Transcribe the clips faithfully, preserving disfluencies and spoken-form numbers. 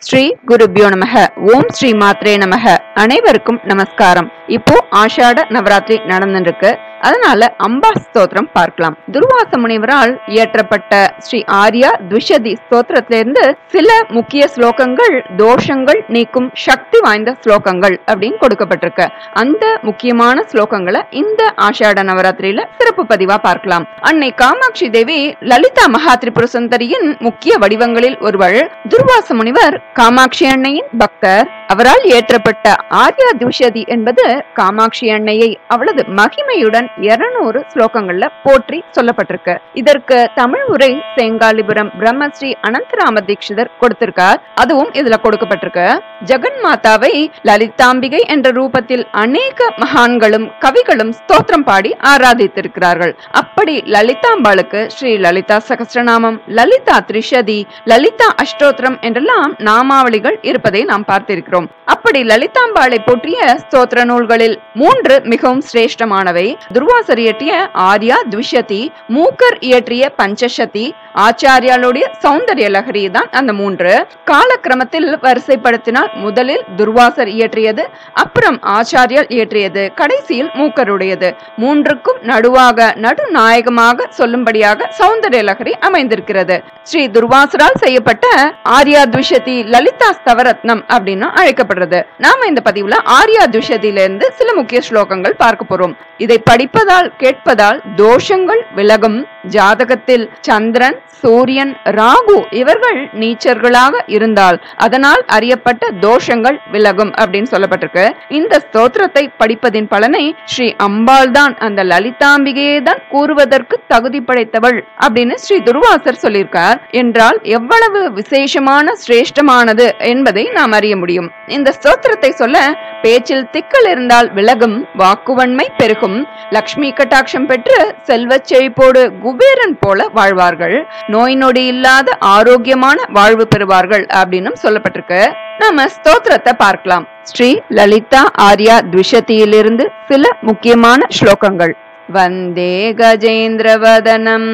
ஸ்ரீ குருபியோ நமக. ஓம் ஸ்ரீ மாத்ரே நமக. அனைவருக்கும் நமஸ்காரம். இப்போ ஆஷாட நவராத்திரி நடந்துருக்கு. அதனால அம்பா ஸ்தோத்திரம் பார்க்கலாம். துர்வாச முனிவரால் இயற்றப்பட்ட ஸ்ரீ ஆர்யா துஷதி ஸ்தோத்திரத்திலிருந்து சில முக்கிய ஸ்லோகங்கள் தோஷங்கள் நீக்கும் சக்தி வாய்ந்த ஸ்லோகங்கள் அப்படின்னு கொடுக்கப்பட்டிருக்கு. அந்த முக்கியமான ஸ்லோகங்களை இந்த ஆஷாட நவராத்திரியில சிறப்பு பதிவா பார்க்கலாம். அன்னை காமாட்சி தேவி லலிதா மகா திரிபுர சுந்தரியின் முக்கிய வடிவங்களில் ஒருவள். துர்வாச முனிவர் காமாட்சி அன்னையின் பக்தர். அவரால் இயற்றப்பட்ட ஆர்யா துஷதி என்பது காமாட்சி அன்னையை அவளது மகிமையுடன் இருநூறு ஸ்லோகங்கள்ல போற்றி சொல்லப்பட்டிருக்கு. இதற்கு தமிழ் உரை செங்காலிபுரம் பிரம்மஸ்ரீ அனந்தராம தீட்சிதர் கொடுத்திருக்கார். அதுவும் இதுல கொடுக்கப்பட்டிருக்கு. ஜெகன் மாதாவை லலிதாம்பிகை என்ற ரூபத்தில் அநேக மகான்களும் கவிகளும் ஸ்தோத்திரம் பாடி ஆராதித்திருக்கிறார்கள். அப்படி லலிதாம்பாளுக்கு ஸ்ரீ லலிதா சகஸ்ரநாமம், லலிதா திரிஷதி, லலிதா அஷ்டோத்திரம் என்றெல்லாம் நாமாவளிகள் இருப்பதை நாம் பார்த்திருக்கிறோம். அப்படி லலிதாம்பாளை போற்றிய ஸ்தோத்திர நூல்களில் மூன்று மிகவும் சிரேஷ்டமானவை. துர்வாசர் இயற்றிய ஆர்யா துஷதி, மூக்கர் இயற்றிய பஞ்சசதி, ஆச்சாரியாளுடைய சௌந்தர்ய லஹரி தான் அந்த மூன்று. காலக்கிரமத்தில் வரிசைப்படுத்தினால் முதலில் துர்வாசர் இயற்றியது, அப்புறம் ஆச்சாரியால் இயற்றியது, கடைசியில் மூக்கருடையது. மூன்றுக்கும் நடுவாக நடுநாயகமாக சொல்லும்படியாக சௌந்தர்ய லஹரி அமைந்திருக்கிறது. ஸ்ரீ துர்வாசரால் செய்யப்பட்ட ஆர்யா துஷதி லலிதா ஸ்தவரத்னம் அப்படின்னு அழைக்கப்படுறது. நாம இந்த பதிவுல ஆர்யா துஷதியில இருந்து சில முக்கிய ஸ்லோகங்கள் பார்க்க போறோம். இதை படிப்பதால் கேட்பதால் தோஷங்கள் விலகும். ஜாதகத்தில் சந்திரன், சூரியன், ராகு இவர்கள் நீச்சர்களாக இருந்தால் அதனால் அறியப்பட்ட தோஷங்கள் விலகும் அப்படின்னு சொல்லப்பட்டிருக்கு. இந்த ஸ்தோத்திரத்தை படிப்பதின் பலனை ஸ்ரீ அம்பாள் தான், அந்த லலிதாம்பிகையே தான் கூறுவதற்கு தகுதி படைத்தவள் அப்படின்னு ஸ்ரீ துர்வாசர் சொல்லியிருக்கார். என்றால் எவ்வளவு விசேஷமான சிரேஷ்டமானது என்பதை நாம் அறிய முடியும். இந்த ஸ்தோத்திரத்தை சொல்ல பேச்சில் திக்கல் இருந்தால் விலகும், வாக்குவன்மை பெருகும், லக்ஷ்மி கட்டாட்சம் பெற்று செல்வ செழிப்போடு குபேரன் போல வாழ்வார்கள், நோய் நொடி இல்லாத ஆரோக்கியமான வாழ்வு பெறுவார்கள் அப்படின்னு சொல்லப்பட்டிருக்கு. நாம ஸ்தோத்திரத்தை பார்க்கலாம். ஸ்ரீ லலிதா ஆர்யா துஷதியிலிருந்து சில முக்கியமான ஸ்லோகங்கள். வந்தே கஜேந்திரவதனம்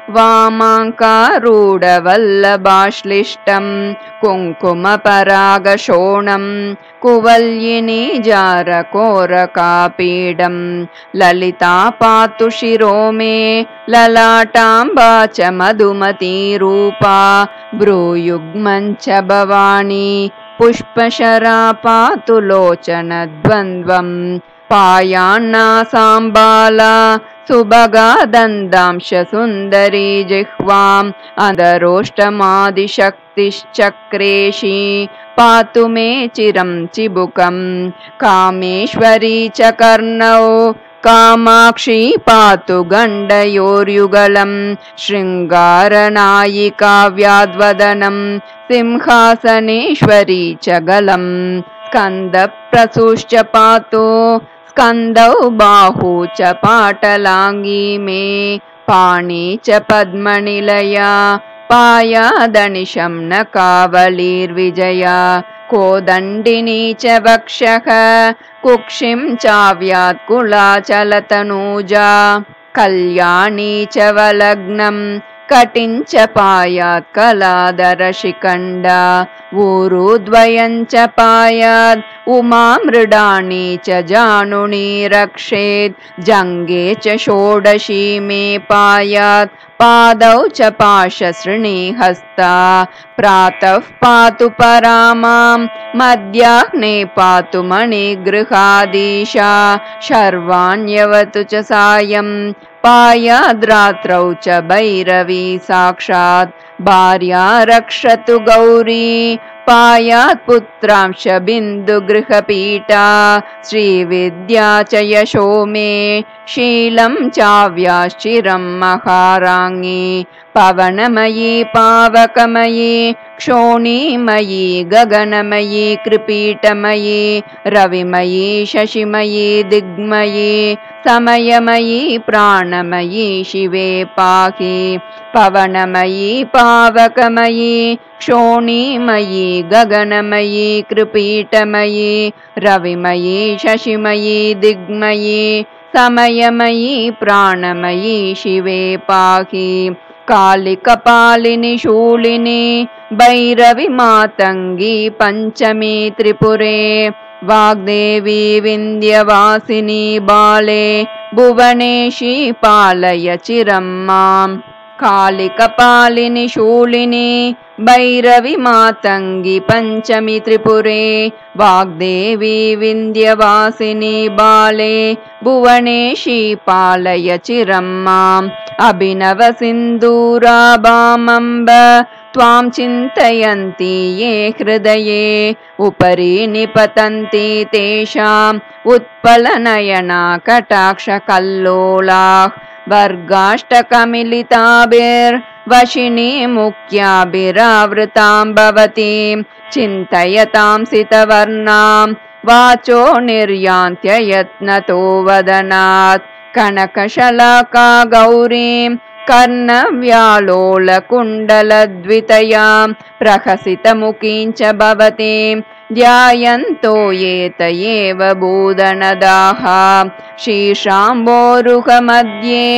வாமாங்காரூடவல்லபாஷ்லிஷ்டம் குங்குமபராகசோணம் குவல்யினி ஜாரகோரகாபீடம் லலிதா பாத்து சிரோ மே லலாட்டாம்பா ச மதுமதி ரூபா ப்ரூயுக்மஞ்ச பவானி புஷ்பசரா பாத்து லோச்சனத்வந்த்வம் பாயான்னா சாம்பாலா சுபகா தந்தாம்ஷ சுந்தரி ஜிஹ்வாம் அதரோஷ்டமாதிசக்திச்சக்ரேஷி பாத்து மே சிரம் சிபுகம் காமேஸ்வரி ச கர்ணௌ காமாட்சி பாத்து கண்டயோர்யுகலம் ஸ்ருங்காரநாயிகா வியாத்வதனம் சிம்ஹாசனேஸ்வரி ச கலம் ஸ்கந்த பிரசூஷ்ச பாத்து ஸ்கந்தௌ பாஹு ச பாட்டலாங்கி மே பாணி ச பத்மநிலயா பாயாதனிஷம் ந காவலீர்விஜயா கோதண்டினி ச வக்ஷக குக்ஷிம் சாவ்யாத் குலாச்சலதனூஜா கல்யாணி ச வலக்னம் கட்டிஞ்ச பாயாத் கலாதரஷிகண்டா ஊருத்வயஞ்ச பாயாத் உமாமிருடாணி ச ஜானுனி ரக்ஷேத் ஜங்கே ச ஷோடசி மே பாயாத் பாதௌ ச பாஷஸ்ருணி ஹஸ்தா பிராத்தः பாத்து பராமாம் மத்யாஹ்னே பாத்து மணிகிருஹாதீஷா ஷர்வாண்யவது ச சாயம் பாயாத்ராத்ரௌ ச பைரவி சாக்ஷாத் பார்யா ரக்ஷது கௌரி பாயாத் புத்ராம்ஷ பிந்து கிருஹபீட்டா ஸ்ரீவித்யா ச யசோ மே ஷீலம் சாவ்யாச்சிரம் மகாராங்கி பவனமயி பாவகமயி க்ஷோணிமயி ககனமயி கிருபீட்டமயி ரவிமயி சசிமயி திக்மயி சமயமயி பிராணமயி சிவே பாகி பவனமயி பாவகமயி க்ஷோணிமயி ககனமயி கிருபீட்டமயி ரவிமயி சசிமயி திக்மயி समयमयी प्राणमयी शिवे पाहि कालिकपालिनि शूलिनि भैरवि मातंगी पंचमी त्रिपुरे वाग्देवी विंध्यवासिनी बाले भुवनेशी पालय चिरं माम्। कालिकपालिनि शूलिनि भैरवि मातंगी पंचमी त्रिपुरे वाग्देवी विंध्यवासिनी बाले भुवनेशी पालय चिरं माम्। अभिनव सिन्दूराभामम्ब त्वां चिन्तयन्ति ये हृदये उपरि निपतन्ति तेषाम् उत्पलनयना कटाक्षकल्लोलाः वर्गाष्टकमिलिताभिर्वशिनी मुख्याभिरावृतां भवतीं चिन्तयतां सितवर्णां वाचो निर्यान्त्ययत्नतो वदनात् कनकशलाका गौरीं कर्णव्यालोलकुण्डलद्वितयां प्रहसितमुखीं च भवतीं ध्यायन्तो ये तयेव भूदनदाः शीर्षाम्बोरुहमध्ये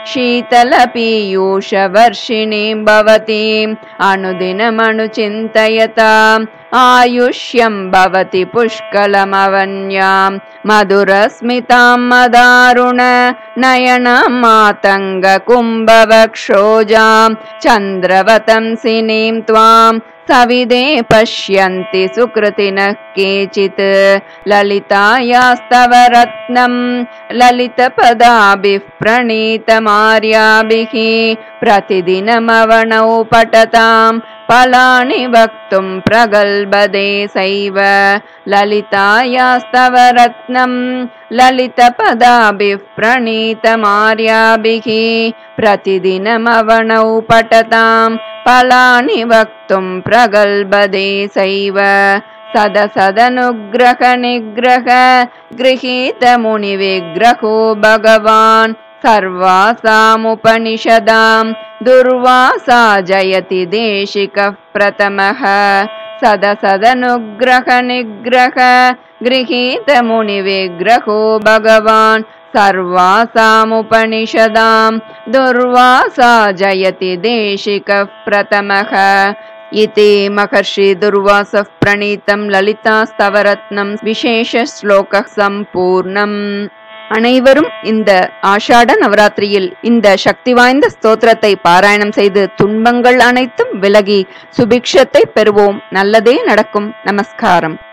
शीतलपीयूषवर्षिणीं भवतीम् अनुदिनमनुचिन्तयताम् आयुष्यं भवति पुष्कलमवन्यां मधुरस्मितां मदारुण नयनां मातङ्गकुम्भवक्षोजां चन्द्रवतंसिनीं त्वां सविदे पश्यन्ति सुकृतिनः केचित् ललितायास्तव रत्नं ललितपदाभिः प्रणीतमार्याभिः प्रतिदिनमवणौ पठतां फलानि वक्तुं प्रगल्भते सैव ललितायास्तव रत्नं ललितपदाभिः प्रणीतमार्याभिः प्रतिदिनमवणौ पठतां फलानि वक्तुं प्रगल्भते सैव सदसदनुग्रह निग्रह गृहीत मुनिविग्रहो भगवान् सर्वासामुपनिषदां दुर्वासा जयति देशिकः प्रथमः सदसदनुग्रह निग्रह गृहीत मुनिविग्रहो भगवान् सर्वासामुपनिषदां दुर्वासा जयति देशिकः प्रथमः इति महर्षि दुर्वासः प्रणीतं ललितास्तवरत्नं विशेष श्लोकः सम्पूर्णम्. அனைவரும் இந்த ஆஷாட நவராத்திரியில் இந்த சக்தி வாய்ந்த ஸ்தோத்திரத்தை பாராயணம் செய்து துன்பங்கள் அனைத்தும் விலகி சுபிக்ஷத்தை பெறுவோம். நல்லதே நடக்கும். நமஸ்காரம்.